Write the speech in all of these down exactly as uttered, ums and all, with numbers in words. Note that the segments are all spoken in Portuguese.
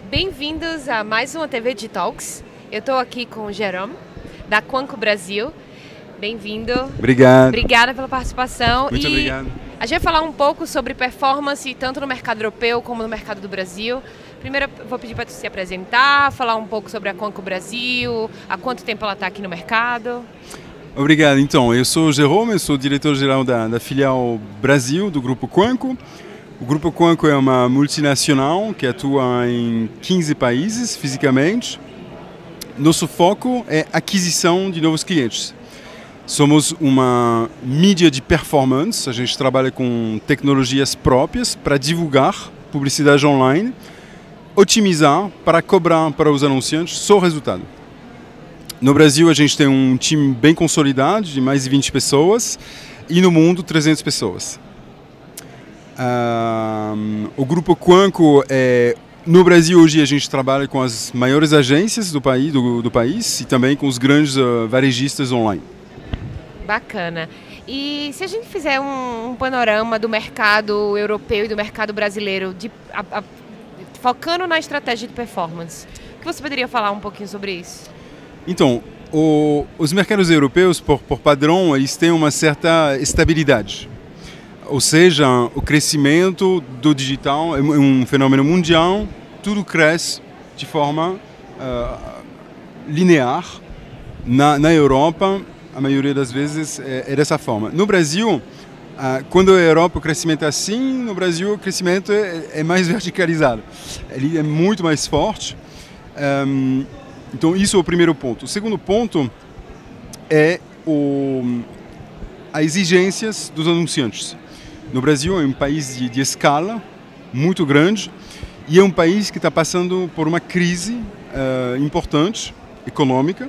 Bem-vindos a mais uma T V Digitalks. Eu estou aqui com o Jerome, da Quanco Brasil. Bem-vindo. Obrigado. Obrigada pela participação. Muito e obrigado. A gente vai falar um pouco sobre performance, tanto no mercado europeu como no mercado do Brasil. Primeiro, eu vou pedir para você se apresentar, falar um pouco sobre a Quanco Brasil, há quanto tempo ela está aqui no mercado. Obrigado. Então, eu sou o Jerome, eu sou diretor-geral da, da filial Brasil do Grupo Quanco. O Grupo Quanco é uma multinacional que atua em quinze países fisicamente. Nosso foco é aquisição de novos clientes. Somos uma mídia de performance, a gente trabalha com tecnologias próprias para divulgar publicidade online, otimizar para cobrar para os anunciantes só o resultado. No Brasil a gente tem um time bem consolidado, de mais de vinte pessoas, e no mundo trezentas pessoas. Uh, o Grupo Quanco, é, no Brasil hoje a gente trabalha com as maiores agências do país, do, do país e também com os grandes uh, varejistas online. Bacana. E se a gente fizer um, um panorama do mercado europeu e do mercado brasileiro, de, a, a, focando na estratégia de performance, o que você poderia falar um pouquinho sobre isso? Então, o, os mercados europeus, por, por padrão, eles têm uma certa estabilidade. Ou seja, o crescimento do digital é um fenômeno mundial, tudo cresce de forma uh, linear. Na, na Europa, a maioria das vezes é, é dessa forma. No Brasil, uh, quando a Europa o crescimento é assim, no Brasil o crescimento é, é mais verticalizado. Ele é muito mais forte. Um, então, isso é o primeiro ponto. O segundo ponto é o, as exigências dos anunciantes. No Brasil é um país de, de escala muito grande e é um país que está passando por uma crise uh, importante, econômica.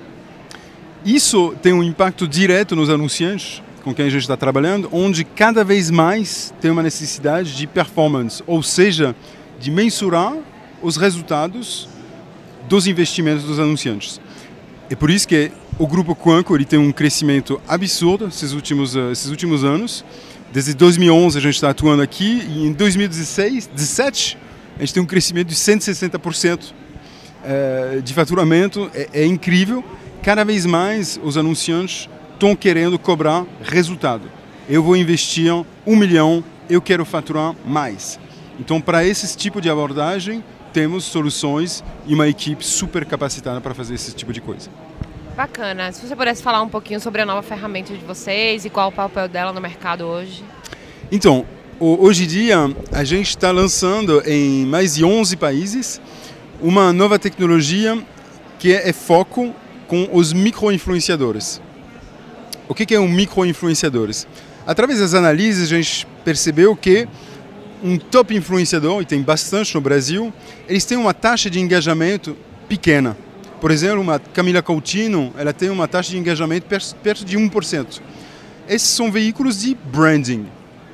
Isso tem um impacto direto nos anunciantes com quem a gente está trabalhando, onde cada vez mais tem uma necessidade de performance, ou seja, de mensurar os resultados dos investimentos dos anunciantes. É por isso que o Grupo Quanco ele tem um crescimento absurdo esses últimos, uh, esses últimos anos. Desde dois mil e onze a gente está atuando aqui e em dois mil e dezessete a gente tem um crescimento de cento e sessenta por cento uh, de faturamento. É, é incrível. Cada vez mais os anunciantes estão querendo cobrar resultado. Eu vou investir um milhão, eu quero faturar mais. Então, para esse tipo de abordagem, temos soluções e uma equipe super capacitada para fazer esse tipo de coisa. Bacana. Se você pudesse falar um pouquinho sobre a nova ferramenta de vocês e qual o papel dela no mercado hoje. Então, hoje em dia, a gente está lançando em mais de onze países uma nova tecnologia que é foco com os micro-influenciadores. O que é um micro-influenciadores? Através das análises, a gente percebeu que um top influenciador, e tem bastante no Brasil, eles têm uma taxa de engajamento pequena. Por exemplo, uma Camila Coutinho, ela tem uma taxa de engajamento perto de um por cento. Esses são veículos de branding.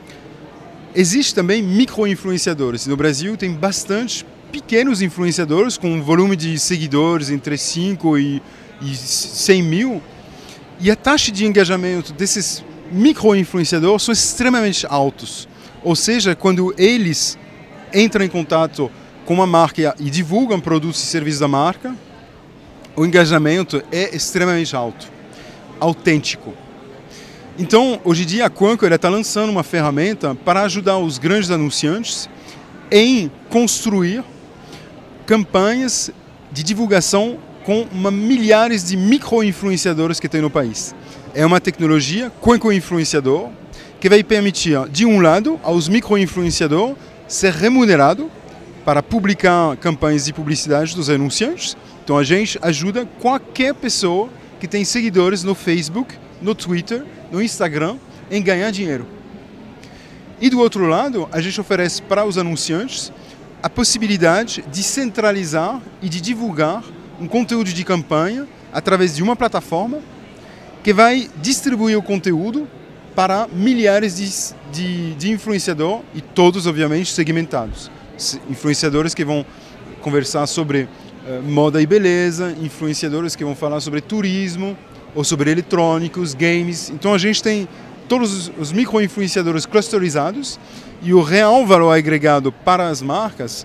Existem também micro-influenciadores. No Brasil tem bastante pequenos influenciadores com um volume de seguidores entre cinco e cem mil. E a taxa de engajamento desses micro-influenciadores são extremamente altos. Ou seja, quando eles entram em contato com uma marca e divulgam produtos e serviços da marca, o engajamento é extremamente alto, autêntico. Então, hoje em dia, a Quanco está lançando uma ferramenta para ajudar os grandes anunciantes em construir campanhas de divulgação com uma, milhares de micro-influenciadores que tem no país. É uma tecnologia, Quanco Influenciador, que vai permitir, de um lado, aos micro-influenciadores ser remunerado para publicar campanhas de publicidade dos anunciantes. Então a gente ajuda qualquer pessoa que tem seguidores no Facebook, no Twitter, no Instagram, em ganhar dinheiro. E do outro lado, a gente oferece para os anunciantes a possibilidade de centralizar e de divulgar um conteúdo de campanha através de uma plataforma que vai distribuir o conteúdo para milhares de, de, de influenciadores e todos, obviamente, segmentados. Influenciadores que vão conversar sobre uh, moda e beleza, influenciadores que vão falar sobre turismo ou sobre eletrônicos, games. Então a gente tem todos os, os micro-influenciadores clusterizados e o real valor agregado para as marcas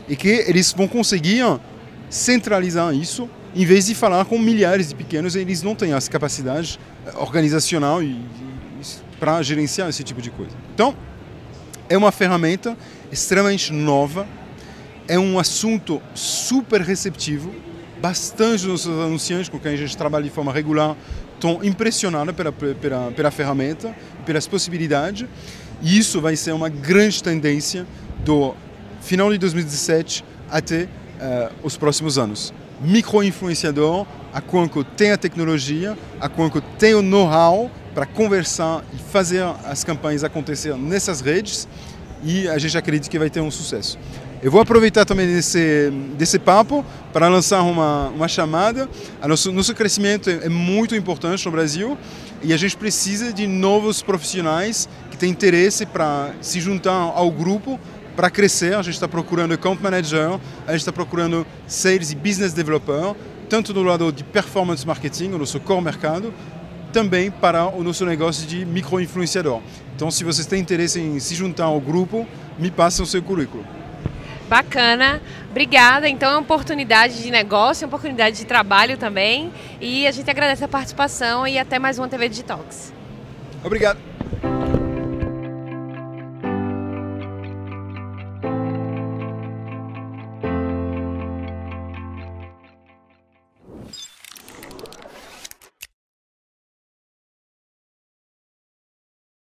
e que eles vão conseguir centralizar isso, em vez de falar com milhares de pequenos, eles não têm essa capacidade organizacional e, e, para gerenciar esse tipo de coisa. Então, é uma ferramenta extremamente nova, é um assunto super receptivo, bastante dos nossos anunciantes com quem a gente trabalha de forma regular estão impressionados pela, pela, pela ferramenta, pelas possibilidades, e isso vai ser uma grande tendência do final de dois mil e dezessete até uh, os próximos anos. Micro-influenciador, a Quanco tem a tecnologia, a Quanco tem o know-how para conversar e fazer as campanhas acontecer nessas redes, e a gente acredita que vai ter um sucesso. Eu vou aproveitar também desse, desse papo para lançar uma, uma chamada. O nosso, nosso crescimento é, é muito importante no Brasil e a gente precisa de novos profissionais que têm interesse para se juntar ao grupo para crescer. A gente está procurando account manager, a gente está procurando sales e business developer, tanto do lado de performance marketing, o nosso core mercado, também para o nosso negócio de micro-influenciador. Então, se vocês têm interesse em se juntar ao grupo, me passem o seu currículo. Bacana, obrigada. Então é uma oportunidade de negócio, uma oportunidade de trabalho também. E a gente agradece a participação e até mais uma T V Digitalks. Obrigado.